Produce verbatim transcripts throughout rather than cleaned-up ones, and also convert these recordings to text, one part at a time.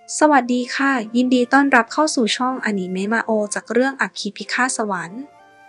สวัสดีค่ะยินดีต้อนรับเข้าสู่ช่องอนิเมะมาโอจากเรื่องอัคคีพิฆาตสวรรค์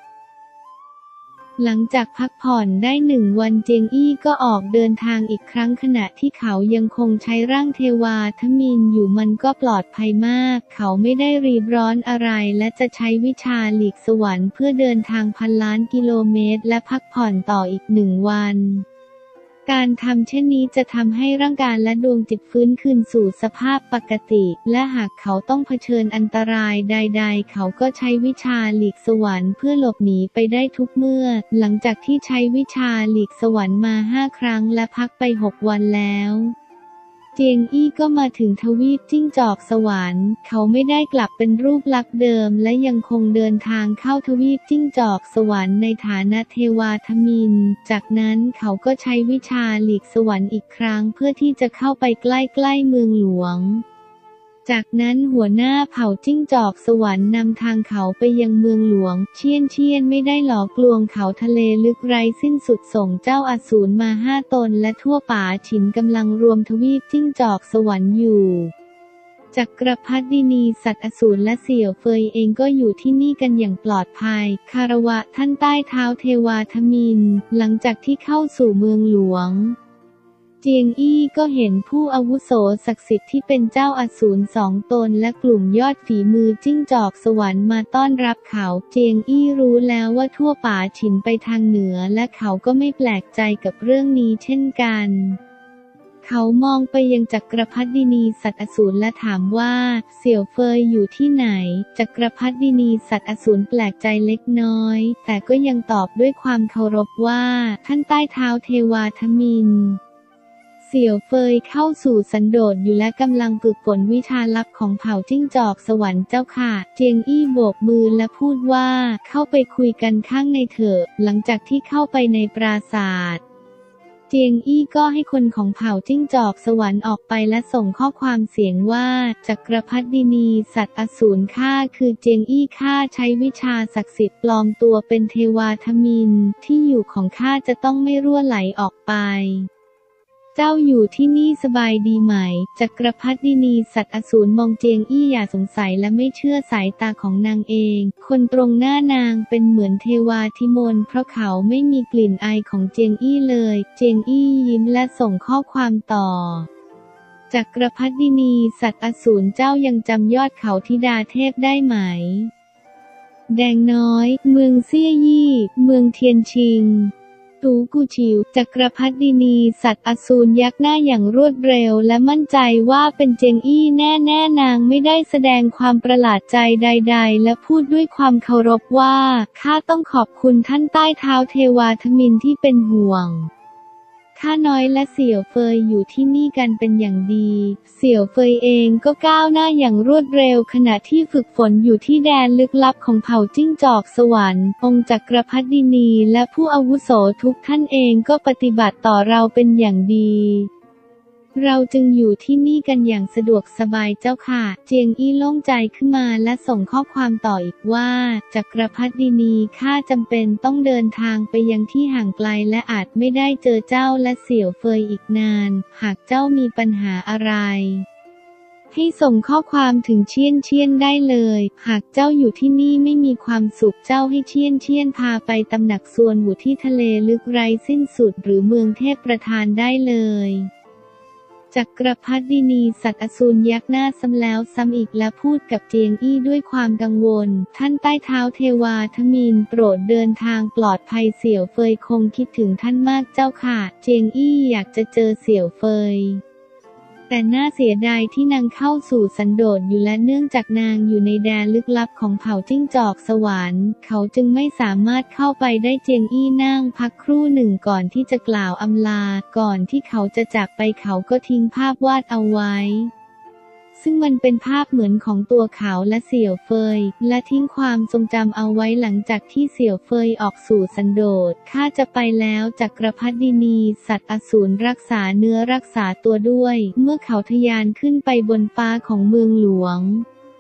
หลังจากพักผ่อนได้หนึ่งวันเจียงอี้ก็ออกเดินทางอีกครั้งขณะที่เขายังคงใช้ร่างเทวาทมิฬอยู่มันก็ปลอดภัยมากเขาไม่ได้รีบร้อนอะไรและจะใช้วิชาหลีกสวรรค์เพื่อเดินทางพันล้านกิโลเมตรและพักผ่อนต่ออีกหนึ่งวันการทำเช่นนี้จะทำให้ร่างกายและดวงจิตฟื้นคืนสู่สภาพปกติและหากเขาต้องเผชิญอันตรายใดๆเขาก็ใช้วิชาหลีกสวรรค์เพื่อหลบหนีไปได้ทุกเมื่อหลังจากที่ใช้วิชาหลีกสวรรค์มาห้าครั้งและพักไปหกวันแล้วเจียงอี้ก็มาถึงทวีปจิ้งจอกสวรรค์เขาไม่ได้กลับเป็นรูปลักษณ์เดิมและยังคงเดินทางเข้าทวีปจิ้งจอกสวรรค์ในฐานะเทวาทมิฬจากนั้นเขาก็ใช้วิชาหลีกสวรรค์อีกครั้งเพื่อที่จะเข้าไปใกล้ๆเมืองหลวงจากนั้นหัวหน้าเผ่าจิ้งจอกสวรรค์นำทางเขาไปยังเมืองหลวงเชี่ยนเชี่ยนไม่ได้หลอกลวงเขาทะเลลึกไร้สิ้นสุดส่งเจ้าอสูรมาห้าตนและทั่วป่าฉินกำลังรวมทวีปจิ้งจอกสวรรค์อยู่จักรพรรดินีสัตว์อสูรและเสี่ยวเฟยเองก็อยู่ที่นี่กันอย่างปลอดภัยคารวะท่านใต้เท้าเทวาทมิฬหลังจากที่เข้าสู่เมืองหลวงเจียงอี้ก็เห็นผู้อาวุโสศักดิ์สิทธิ์ที่เป็นเจ้าอสูรสองตนและกลุ่มยอดฝีมือจิ้งจอกสวรรค์มาต้อนรับเขาเจียงอี้รู้แล้วว่าทั่วป่าฉินไปทางเหนือและเขาก็ไม่แปลกใจกับเรื่องนี้เช่นกันเขามองไปยังจักรพรรดินีสัตว์อสูรและถามว่าเสี่ยวเฟยอยู่ที่ไหนจักรพรรดินีสัตว์อสูรแปลกใจเล็กน้อยแต่ก็ยังตอบด้วยความเคารพว่าท่านใต้เท้าเทวาทมิฬเสี่ยวเฟยเข้าสู่สันโดษอยู่และกำลังฝึกฝนวิชาลับของเผ่าจิ้งจอกสวรรค์เจ้าค่ะเจียงอี้โบกมือและพูดว่าเข้าไปคุยกันข้างในเถอะหลังจากที่เข้าไปในปราสาทเจียงอี้ก็ให้คนของเผ่าจิ้งจอกสวรรค์ออกไปและส่งข้อความเสียงว่าจักรพรรดินีสัตว์อสูรข้าคือเจียงอี้ข้าใช้วิชาศักดิ์สิทธิ์ปลอมตัวเป็นเทวาทมิฬที่อยู่ของข้าจะต้องไม่รั่วไหลออกไปเจ้าอยู่ที่นี่สบายดีไหมจักรพรรดินีสัตว์อสูรมองเจียงอี้อย่าสงสัยและไม่เชื่อสายตาของนางเองคนตรงหน้านางเป็นเหมือนเทวาธิมนต์เพราะเขาไม่มีกลิ่นอายของเจียงอี้เลยเจียงอี้ยิ้มและส่งข้อความต่อจักรพรรดินีสัตว์อสูรเจ้ายังจำยอดเขาธิดาเทพได้ไหมแดงน้อยเมืองเซี่ยยี่เมืองเทียนชิงตูกูชิวจักรพรรดินีสัตว์อสูรยักหน้าอย่างรวดเร็วและมั่นใจว่าเป็นเจียงอี้แน่แน่นางไม่ได้แสดงความประหลาดใจใดๆและพูดด้วยความเคารพว่าข้าต้องขอบคุณท่านใต้เท้าเทวาทมิฬที่เป็นห่วงข้าน้อยและเสี่ยวเฟยอยู่ที่นี่กันเป็นอย่างดีเสี่ยวเฟยเองก็ก้าวหน้าอย่างรวดเร็วขณะที่ฝึกฝนอยู่ที่แดนลึกลับของเผ่าจิ้งจอกสวรรค์องค์จักรพรรดินีและผู้อาวุโสทุกท่านเองก็ปฏิบัติต่อเราเป็นอย่างดีเราจึงอยู่ที่นี่กันอย่างสะดวกสบายเจ้าค่ะเจียงอี้โล่งใจขึ้นมาและส่งข้อความต่ออีกว่าจักรพรรดินีข้าจำเป็นต้องเดินทางไปยังที่ห่างไกลและอาจไม่ได้เจอเจ้าและเสี่ยวเฟยอีกนานหากเจ้ามีปัญหาอะไรให้ส่งข้อความถึงเชี่ยนเชี่ยนได้เลยหากเจ้าอยู่ที่นี่ไม่มีความสุขเจ้าให้เชี่ยนเชี่ยนพาไปตำหนักส่วนหูที่ทะเลลึกไร้สิ้นสุดหรือเมืองเทพประธานได้เลยจักรพรรดินีสัตว์อสูรยักหน้าซ้ำแล้วซ้ำอีกและพูดกับเจียงอี้ด้วยความกังวลท่านใต้เท้าเทวาทมิฬโปรดเดินทางปลอดภัยเสี่ยวเฟยคงคิดถึงท่านมากเจ้าค่ะเจียงอี้อยากจะเจอเสี่ยวเฟยแต่น่าเสียดายที่นางเข้าสู่สันโดษอยู่และเนื่องจากนางอยู่ในแดนลึกลับของเผ่าจิ้งจอกสวรรค์เขาจึงไม่สามารถเข้าไปได้เจียงอี้นั่งพักครู่หนึ่งก่อนที่จะกล่าวอำลาก่อนที่เขาจะจากไปเขาก็ทิ้งภาพวาดเอาไว้ซึ่งมันเป็นภาพเหมือนของตัวเขาและเสี่ยวเฟยและทิ้งความทรงจำเอาไว้หลังจากที่เสี่ยวเฟยออกสู่สันโดษข้าจะไปแล้วจักรพรรดินีสัตว์อสูรรักษาเนื้อรักษาตัวด้วยเมื่อเขาทะยานขึ้นไปบนฟ้าของเมืองหลวง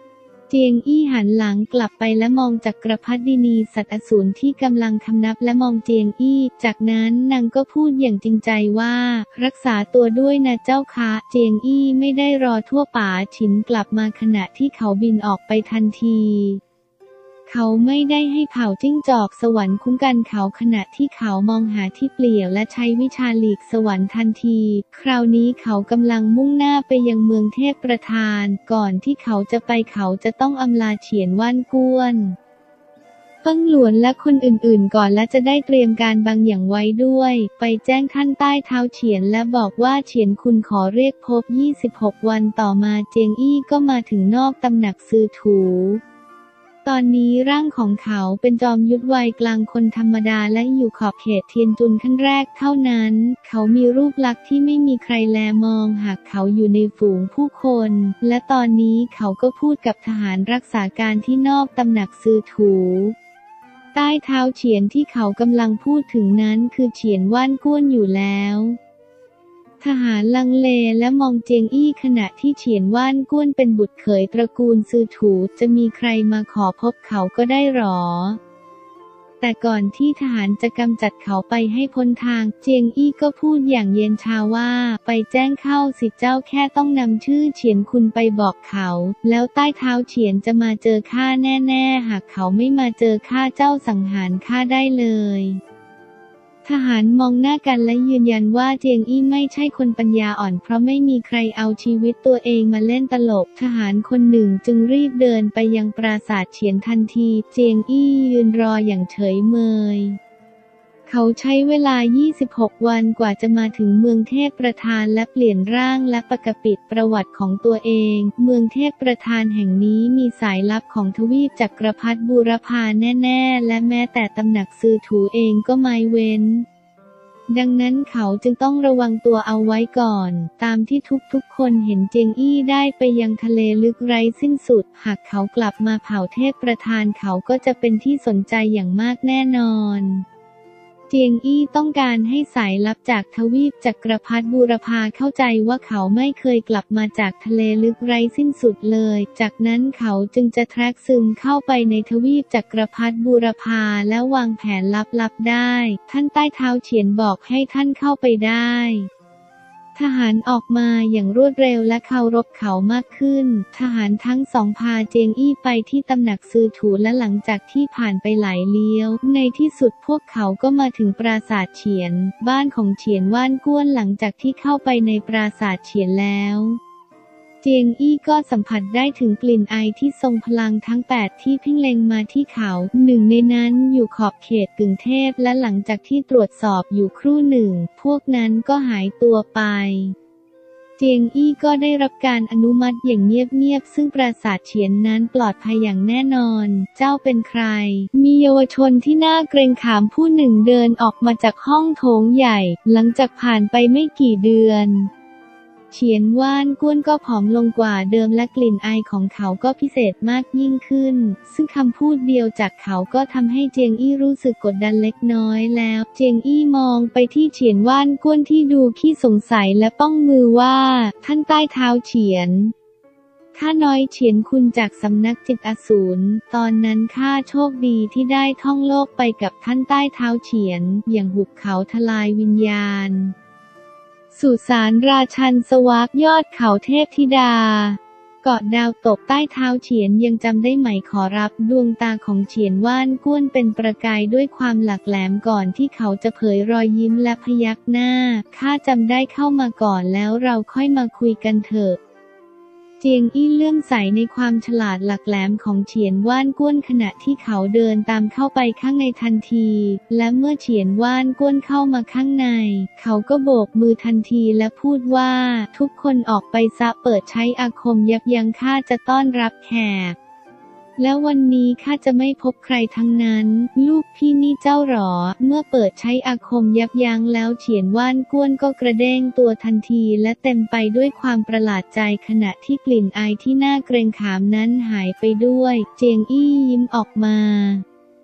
เจียงอี้หันหลังกลับไปและมองจักรพรรดินีสัตว์อสูรที่กำลังคำนับและมองเจียงอี้จากนั้นนางก็พูดอย่างจริงใจว่ารักษาตัวด้วยนะเจ้าคะเจียงอี้ไม่ได้รอทั่วป๋าฉินกลับมาขณะที่เขาบินออกไปทันทีเขาไม่ได้ให้เผ่าจิ้งจอกสวรรค์คุ้มกันเขาขณะที่เขามองหาที่เปลี่ยวและใช้วิชาหลีกสวรรค์ทันทีคราวนี้เขากำลังมุ่งหน้าไปยังเมืองเทพประธานก่อนที่เขาจะไปเขาจะต้องอำลาเฉียนว่านก้วนเปิ้งหลวนและคนอื่นๆก่อนและจะได้เตรียมการบางอย่างไว้ด้วยไปแจ้งท่านใต้เท้าเฉียนและบอกว่าเฉียนคุณขอเรียกพบยี่สิบหกวันต่อมาเจียงอี้ก็มาถึงนอกตำหนักซือถูตอนนี้ร่างของเขาเป็นจอมยุทธวัยกลางคนธรรมดาและอยู่ขอบเขตเทียนจุนขั้นแรกเท่านั้นเขามีรูปลักษณ์ที่ไม่มีใครแลมองหากเขาอยู่ในฝูงผู้คนและตอนนี้เขาก็พูดกับทหารรักษาการที่นอกตำหนักซือถูใต้เท้าเฉียนที่เขากำลังพูดถึงนั้นคือเฉียนว่านก้วนอยู่แล้วทหารลังเลและมองเจียงอี้ขณะที่เฉียนว่านก้วนเป็นบุตรเขยตระกูลซือถูจะมีใครมาขอพบเขาก็ได้หรอแต่ก่อนที่ทหารจะกำจัดเขาไปให้พ้นทางเจียงอี้ก็พูดอย่างเย็นชาว่าไปแจ้งเข้าสิเจ้าแค่ต้องนำชื่อเฉียนคุณไปบอกเขาแล้วใต้เท้าเฉียนจะมาเจอข้าแน่ๆหากเขาไม่มาเจอข้าเจ้าสังหารข้าได้เลยทหารมองหน้ากันและยืนยันว่าเจียงอี้ไม่ใช่คนปัญญาอ่อนเพราะไม่มีใครเอาชีวิตตัวเองมาเล่นตลกทหารคนหนึ่งจึงรีบเดินไปยังปราสาทเฉียนทันทีเจียงอี้ยืนรออย่างเฉยเมยเขาใช้เวลายี่สิบหกวันกว่าจะมาถึงเมืองเทพประธานและเปลี่ยนร่างและปกปิดประวัติของตัวเองเมืองเทพประธานแห่งนี้มีสายลับของทวีปจักรพรรดิบูรพาแน่ๆและแม้แต่ตำหนักซือถูเองก็ไม่เว้นดังนั้นเขาจึงต้องระวังตัวเอาไว้ก่อนตามที่ทุกๆคนเห็นเจียงอี้ได้ไปยังทะเลลึกไร้สิ้นสุดหากเขากลับมาเผ่าเทพประธานเขาก็จะเป็นที่สนใจอย่างมากแน่นอนเจียงอี้ต้องการให้สายลับจากทวีปจักรพรรดิบูรพาเข้าใจว่าเขาไม่เคยกลับมาจากทะเลลึกไร้สิ้นสุดเลยจากนั้นเขาจึงจะแทรกซึมเข้าไปในทวีปจักรพรรดิบูรพาและวางแผนลับๆได้ท่านใต้เท้าเฉียนบอกให้ท่านเข้าไปได้ทหารออกมาอย่างรวดเร็วและเคารพเขามากขึ้นทหารทั้งสองพาเจียงอี้ไปที่ตำหนักซือถูและหลังจากที่ผ่านไปหลายเลี้ยวในที่สุดพวกเขาก็มาถึงปราสาทเฉียนบ้านของเฉียนว่านก้วนหลังจากที่เข้าไปในปราสาทเฉียนแล้วเจียงอี้ก็สัมผัสได้ถึงกลิ่นไอที่ทรงพลังทั้งแปดที่เพ่งเล็งมาที่เขาหนึ่งในนั้นอยู่ขอบเขตกึ่งเทพและหลังจากที่ตรวจสอบอยู่ครู่หนึ่งพวกนั้นก็หายตัวไปเจียงอี้ก็ได้รับการอนุมัติอย่างเงียบๆซึ่งปราสาทเฉียนนั้นปลอดภัยอย่างแน่นอนเจ้าเป็นใครมีเยาวชนที่น่าเกรงขามผู้หนึ่งเดินออกมาจากห้องโถงใหญ่หลังจากผ่านไปไม่กี่เดือนเฉียนว่านก้วนก็ผอมลงกว่าเดิมและกลิ่นไอของเขาก็พิเศษมากยิ่งขึ้นซึ่งคำพูดเดียวจากเขาก็ทำให้เจียงอี้รู้สึกกดดันเล็กน้อยแล้วเจียงอี้มองไปที่เฉียนว่านก้วนที่ดูขี้สงสัยและป้องมือว่าท่านใต้เท้าเฉียนข้าน้อยเฉียนคุณจากสำนักจิตอสูรตอนนั้นข้าโชคดีที่ได้ท่องโลกไปกับท่านใต้เท้าเฉียนอย่างหุบเขาทลายวิญญาณสุสานราชันสวักยอดเขาเทพธิดาเกาะดาวตกใต้เท้าเฉียนยังจำได้ไหมขอรับดวงตาของเฉียนว่านก้วนเป็นประกายด้วยความหลักแหลมก่อนที่เขาจะเผยรอยยิ้มและพยักหน้าข้าจำได้เข้ามาก่อนแล้วเราค่อยมาคุยกันเถอะเจียงอี้เลื่อมใสในความฉลาดหลักแหลมของเฉียนว่านก้วนขณะที่เขาเดินตามเข้าไปข้างในทันทีและเมื่อเฉียนว่านก้วนเข้ามาข้างในเขาก็โบกมือทันทีและพูดว่าทุกคนออกไปซะเปิดใช้อาคมยับยั้งข้าจะต้อนรับแขกแล้ววันนี้ข้าจะไม่พบใครทั้งนั้นลูกพี่นี่เจ้าหรอเมื่อเปิดใช้อาคมยับยั้งแล้วเฉียนว่านก้วนก็กระเด้งตัวทันทีและเต็มไปด้วยความประหลาดใจขณะที่กลิ่นไอที่น่าเกรงขามนั้นหายไปด้วยเจียงอี้ยิ้มออกมา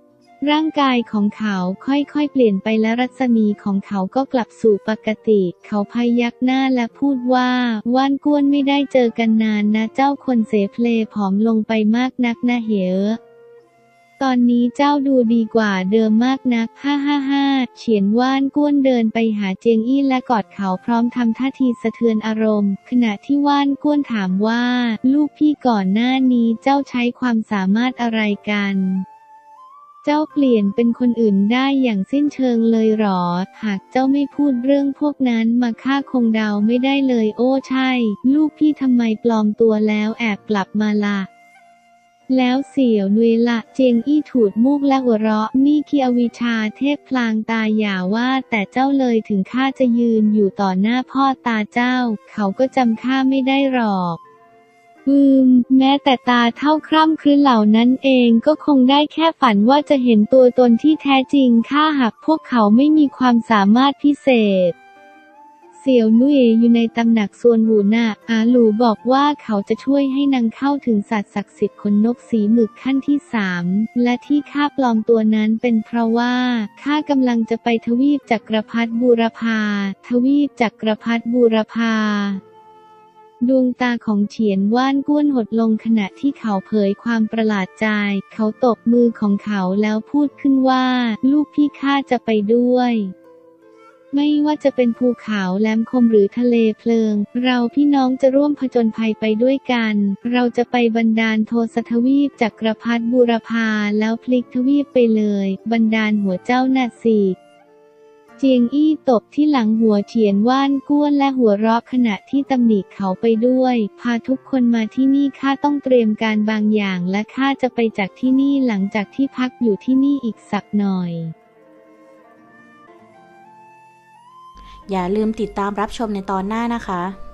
ร่างกายของเขาค่อยๆเปลี่ยนไปและรัศมีของเขาก็กลับสู่ปกติเขาพยักหน้าและพูดว่าว่านก้วนไม่ได้เจอกันนานนะเจ้าคนเสเพลผอมลงไปมากนักนะเหรอตอนนี้เจ้าดูดีกว่าเดิมมากนักฮ่าฮ่าฮ่าเฉียนว่านก้วนเดินไปหาเจียงอี้และกอดเขาพร้อมทำท่าทีสะเทือนอารมณ์ขณะที่ว่านก้วนถามว่าลูกพี่ก่อนหน้านี้เจ้าใช้ความสามารถอะไรกันเจ้าเปลี่ยนเป็นคนอื่นได้อย่างสิ้นเชิงเลยหรอหากเจ้าไม่พูดเรื่องพวกนั้นมาข้าคงเดาไม่ได้เลยโอ้ใช่ลูกพี่ทำไมปลอมตัวแล้วแอบกลับมาล่ะแล้วเสี่ยวนุยละเจียงอี้ถูดมูกและหัวเราะนี่คืออวิชชาเทพพลางตาอย่าว่าแต่เจ้าเลยถึงข้าจะยืนอยู่ต่อหน้าพ่อตาเจ้าเขาก็จำข้าไม่ได้หรอกอืมแม้แต่ตาเท่าคร่ำครึเหล่านั้นเองก็คงได้แค่ฝันว่าจะเห็นตัวตนที่แท้จริงข้าหากพวกเขาไม่มีความสามารถพิเศษเสี่ยวนุ่ยอยู่ในตำหนักซวนหูน่ะอาหลูบอกว่าเขาจะช่วยให้นางเข้าถึงสัตว์ศักดิ์สิทธิ์ขนนกสีหมึกขั้นที่สามและที่ข้าปลอมตัวนั้นเป็นเพราะว่าข้ากำลังจะไปทวีปจักรพรรดิบูรพาทวีปจักรพรรดิบูรพาดวงตาของเฉียนว่านก้วนหดลงขณะที่เขาเผยความประหลาดใจเขาตบมือของเขาแล้วพูดขึ้นว่าลูกพี่ข้าจะไปด้วยไม่ว่าจะเป็นภูเขาแหลมคมหรือทะเลเพลิงเราพี่น้องจะร่วมผจญภัยไปด้วยกันเราจะไปบันดาลโทสทวีปจักรพรรดิบูรพาแล้วพลิกทวีปไปเลยบันดาลหัวเจ้าน่ะสิเจียงอี้ตบที่หลังหัวเฉียนว่านก้วนและหัวเราะขณะที่ตำหนิเขาไปด้วยพาทุกคนมาที่นี่ข้าต้องเตรียมการบางอย่างและข้าจะไปจากที่นี่หลังจากที่พักอยู่ที่นี่อีกสักหน่อยอย่าลืมติดตามรับชมในตอนหน้านะคะ